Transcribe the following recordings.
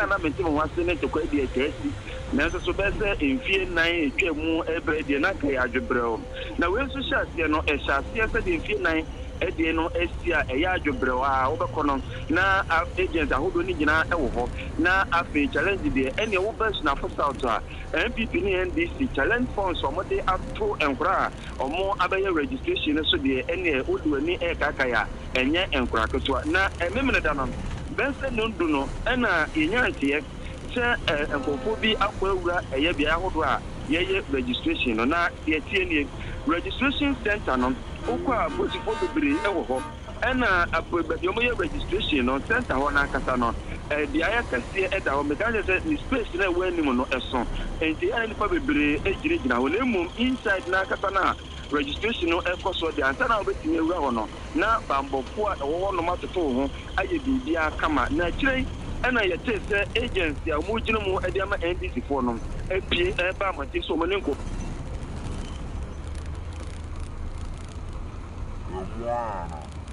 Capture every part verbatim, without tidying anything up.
na menti mo wase ne to kwa di etesi na so so be se enfie nine etwa mu ebre di na kai adwobrɛ na we so hyase no e hyase se di enfie nine edi no esia eya adwobrɛ wa wo be kono na agents ahodo ni gina e wo ho na afi challenge di ene wo be na for south a N P P ni N D C challenge funds omo de ato enkura omo abaye registration so de ene odu ani e kakaya enye enkura keso na ememene da no bense no ndu no ena yenya tie se enkofo bi akwawura eye bia ahodo a yeye registration no na ye tie ni registration center no okwa bosifo bebere e wo ho ena apobebi omo ye registration no center ho na akasa no eh bia ya kase e da ho me ka se ni space na we ni mo no eso enti ya ni pa bebere e gire gina ho na mum inside na akasa na registration no e koso de ansa na obetimi ewura ho no na bambofo a wo ho no matoto ho aye bibia kama na kire ena ye te se agency a mo gina mu e de ama N D C fo no e pie e ba ma ti so mo nenko Wow.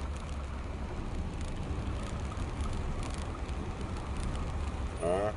Huh?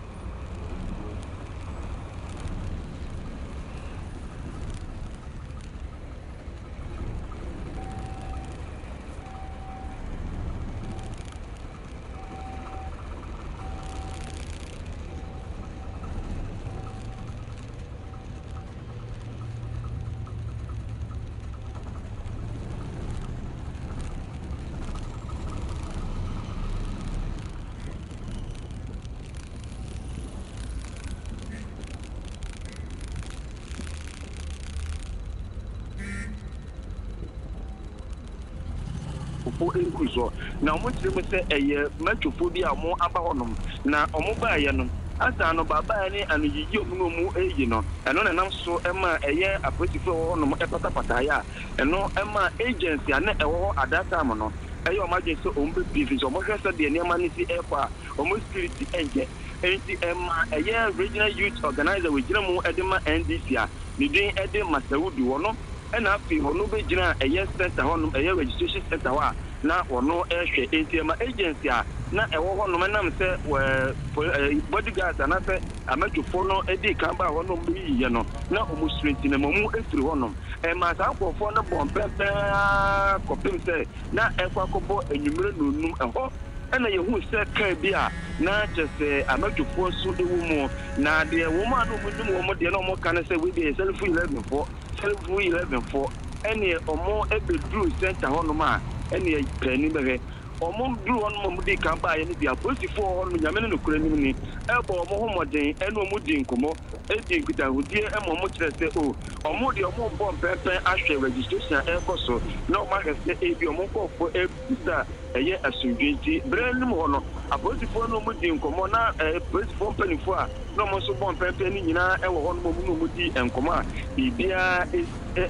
for incluso na omo tiri se eye matwofo bi a mo aba honom na omo ba ye no asa no baba ni anuyiyi omo mu eyi no eno na nam so ema eye aposifo honom e patapata ya eno ema agency ana ewo adata mo no eye o maje so omo be bifi omo hwese de niam ani si efa omo security enje enti ema eye regional youth organizer we gina mu edema N D C a ni din ede Masaudu wono ena afi hono be gina eye center hono eye registration center wa na wono ehwe enti ema agency a na ewo hono manam se bodyguards na se amatwofo no edi kan ba hono mbi yiye no na omo strength na mamu efiri hono ema sa akofo no bompepe kopim se na ekwa kobo enyumre nonum eho ena yehu se ka bia na chese amatwofo so ewu mu na de wo ma no mudum wo mo de na mo kan se we dey self eleven for self eleven for ene omo ebedru center hono ma ene pani bege omo dru hono mo di kan ba ye ni bia posifo hono nyame no kura nim ni ebo omo ho moden ene omo di nkomo edi nkita hodie emo mo kire se o omo de omo bom pepe ahwe registration e koso na o ma hese e bi omo kofo e bisa eye asundwenti brand mu hono aposifo no mo di nkomo na posifo panifo a no mo so bom pepe ni nyina e wo hono mo mu no mo di enkomo a bibia e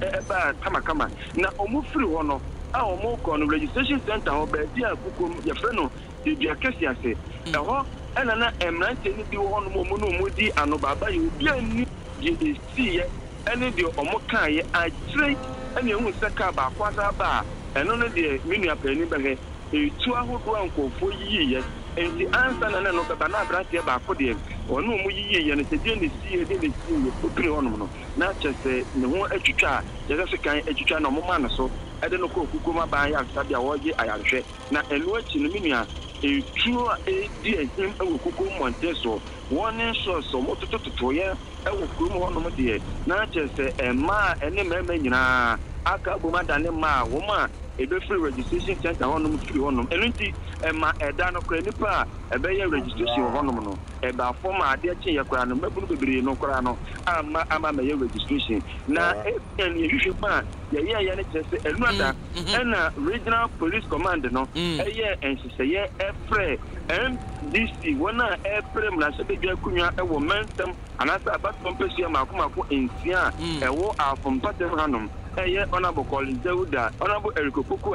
ba kama kama na omo free hono a omo ko no registration center ho ba dia kukom ya freno bibia kesi ase eho ena na emrante ni bi hono mo mu no mo di ano baba ye obi ani ye sie ene de omo kan ye agire ene hu seka ba kwasa ba eno no de menu apani bege etu ahodo ankofo yiye enti ansa na na no baba na brante ba akode onu mu yiye ne se de ne sie de ne sie opire hono no na chese ne ho atwitwa je se kan atwitwa na mo ma na so ede no ko kukuma ba ya sabia woje ayahwe na enu achi no menua etu a edi ehim ewo kukum monteso one so so motototo ye ewo kurum hono mo de na chese ema ene mema nyina aka boma dane ma wo ma ebe free registration center hono mo free hono enu nti ema eda no kra nipa ebe ye registration hono no eba form ade che ye kra no mabunu bebere no kra no ama ama me ye registration na en ye hwehwe pa ye ye ye ne chese enu ada ena regional police command no eye ensese ye efre N D C wona efre mna se bedwa kunwa ewo mensem anasa abatom pesia makomako entia ewo afom patem hanom eye honorable Colin Deuda honorable Eriko Kokua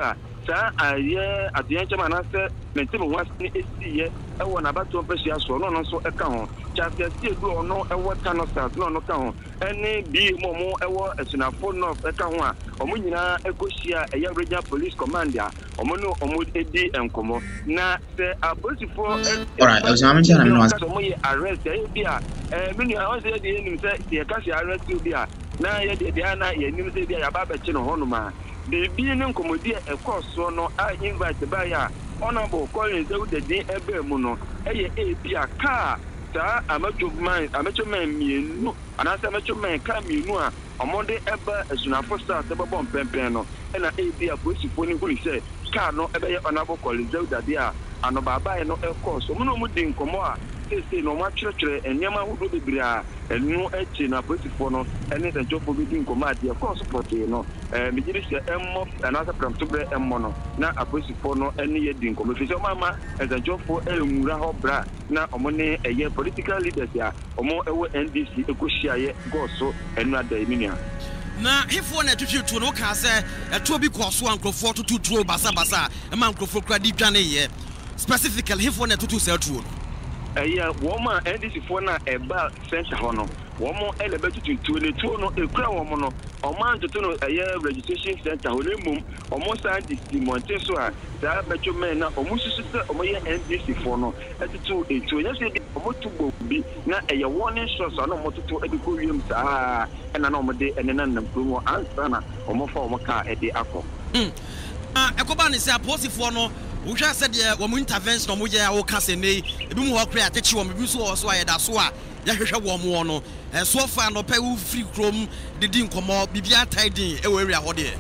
sa aye adeyanche manase mentem wasne esiye e wona bato pesia so no no so e ka ho chapter sie du ono e wo tanosas no no ka ho ene bi momo e wo esunafo no e ka ho a omo nyina ekohia e ya regional police commander omo no omo edi enkomo na se aposifo alright I was am chana me no so mo ye arrest e bi a eh me nua o se de enim se ye ka se arrest bi a na ye de de na ye nim se bi a ya ba ba chi no ho no ma de bi ne nkomodi e koso no a invite ba ya honorable Collins de din ebe mu no eye e bi a car ta amachoman amachoman mienu anasa amachoman ka mienu a omonde ebe esunafo star se bebo mpempen no e na e bi a posifo ni huri se car no ebe ye honorable Collins de dia ano baba e no e koso mu no mu din komo a se no ma chire enyama hudo bebira enu echi na posifo no ene de jopo bi din komo ade koso pote no eh mi jiri se emmo anasa pramtobre emmo no na aposifo no ene ye din komo fi se mama de jopo enwura ho bra na omo ne eye political leaders ya omo ewo N D C ekoshiaye goso enu ada eminia na hefo na tututu no ka se eto bi koso ankrofo tututu basa basa e ma ankrofo kra di dwane ye specifically hefo na tutu se atuo no eya woma N D C fo na eba center ho no womo elebe tutu le tuo no ekura womo no oman tutu no eya registration center ho lemum omo scientist monte so a da becho men na omo susu se omo ye N D C fo no etutu etu nya se omo tubo bi na eya warning shots no omo tutu ediko wiem sa ena na omo de enena nam promo ansa na omo fa omo ka ede akọ mm ah ekoba ni se aposifo no Usha said yeah, when we intervention on Muja or Cassene, if you walk clear, take you on the so or so I that's why Yasha Wamono, and so far no pay free chrome, the didn't come up, Bibia tidy, a area or there.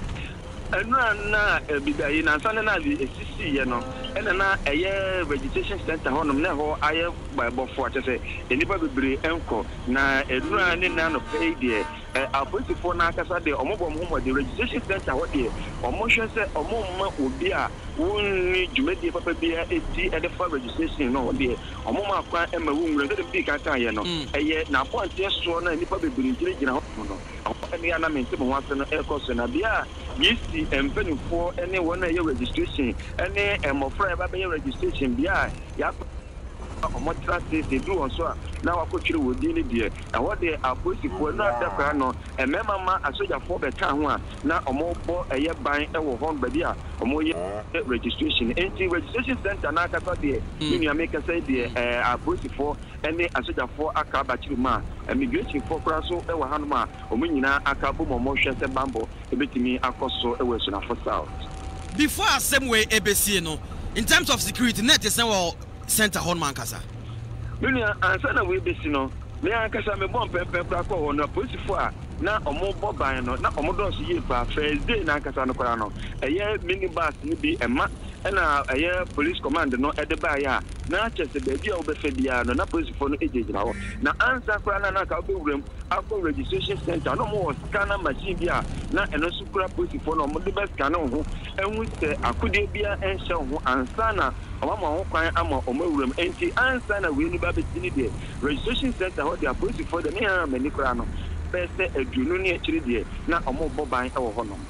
And na Bida in Ansanana, a C C, you know, and na a year vegetation center on never I have by Bofort, I say, anybody be uncle, na a run in none of pay there. I put the phone na kasa de omo bom ho the registration center what there omo hwe se omo ma obi a wonni jumedi papa bia eti e de for registration no there omo ma kwa e ma wunwure de bi ka kan ye no eye na point so na nipa bebiri gire gina ho no ene ana mente mo wase no e koso na bia yisi empenifo ene wona ye registration ene emofra e ba be registration bia ya omo trust they do on so na wakotwire wodi ni de e wo de aposifo na dakwa no e mema ma asoja fo be ka ho a na omo bo eye ban e wo hon badi a omo ye registration anti registration center na aka de union make say de aposifo ene asoja fo aka ba chiri ma immigration fo kra so e wo hanu ma omo nyina aka bo mo hwe se bambo e betimi akoso e wo so na for south before asem A B C no in terms of security net is well center hon man kasa Minia ansa na we besi no me akasa me bom pempe pra ko ho na posifo a na omo boban no na omo do so ye pa Thursday na akasa no kora no eye minibus ni bi ema na eye police command no e de ba ya na chese be bia obefe bia no na posifo no ejejina ho na ansa kora na na ka obewurem akọ registration center no mo scanner machine bia na eno su kora posifo no mo de be scanner ho enwu se akode bia enhye ho ansa na Mama ho kwan ama omawuram enti ansa na we ni ba betini de registration center ho dia police for the me ha mani kra no pese adunu ne akiri de na omo boban e wo ho no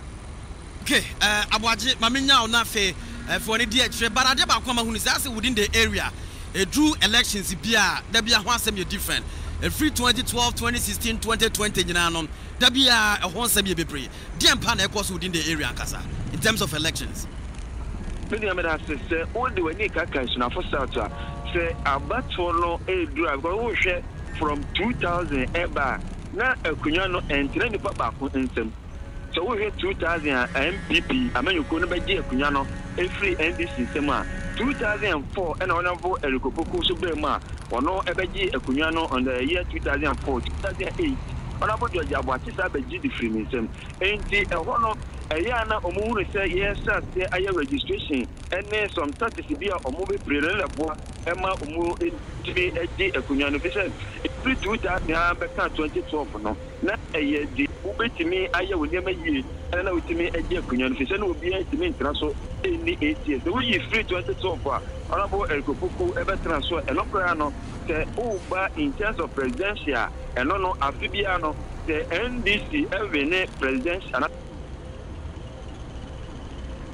okay uh aboaje mamenya na fe for ne de akire barade ba kwa ma hunu say within the area e drew elections bia da bia ho asem ye different e free twenty twelve twenty sixteen twenty twenty nyina no da bia e ho asem ye bebre de empa na e course within the area ankasa in terms of elections Minia me da se o de we ni kaka suna for south say abato no e dura because wo hwe from two thousand eba na akunya no entre ni papa ko nsem so wo hwe two thousand M P P amanyuko no beje akunya no e free N D C nsem a two thousand four and on vo erikopoku so be ma ono e beje akunya no on the year two thousand four two thousand eight ona bo joja abo atisa beje di free nsem enti e ho no eya na omuhuru say yes say aye registration ene some statistics bia omu be prele lebo ema omu tibi eje akunya no bisa free two thousand ya be ka twenty twelve no na eye di ubetimi aye woni ma yie ene na utimi eje akunya no bisa na obi etimi ntra so eni eight years so we free twenty twelve a ona bo erikopoku ebe transfer eno kra no te uba in terms of presidential eno no afibia no the N D C evene presidential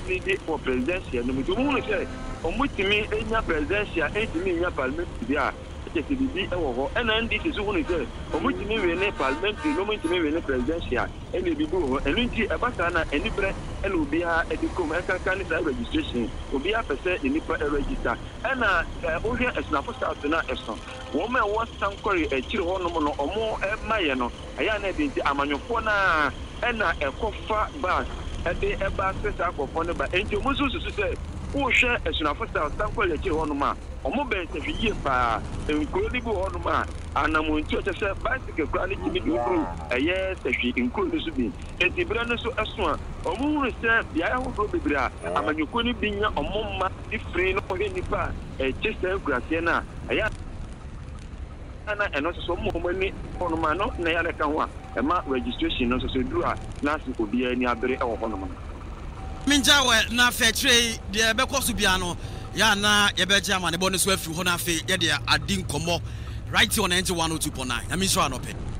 bid for presidential no to mu say omutimi enya presidential entimi enya parliament dia just the be e wo ho and this is who say omutimi we ne parliament no omutimi we ne presidential and the bibu ho enu nti e baka na enibre and obi ha e kom e kan kan registration obi ha pese enipa e register and na o hwe esnafo south na eso wo me wo sankori e kire ho no no omo e maye no aya na bi nti amanyofo na e na ekofa bas e de e ba sesa akofo ne ba enti omo susu se wo hwe esnafo south sankori e kire ho no ma omo ben se hwie pa enkuro ni bu ho no ma anamu nti o se bicycle kra ni kimi du kru eye se hwie enkuro ni su bi enti bra no so eso a omo hu se bia ho do bebra amanyofo ni bi nya omo ma di free no hwe ni pa e chese grase na aya ana eno so mo mo ni ono ma no na ya leka ho a e ma registration no so so duru a na si obi ani abere e wo ho no mo minjawe na fe tre de be koso bia no ya na ye be jama ne bo no so afi ho na fe ye de adin komo right on ninety-one oh two point nine na mi so anope